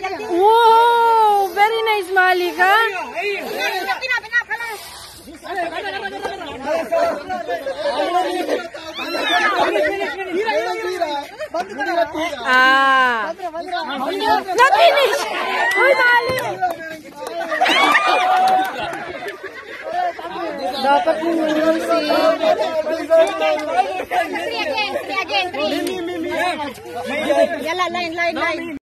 Wow! Very nice, Malika. Ah. Not finish. Uy, Mali. Dapat minimum si... Three again. Yala, line.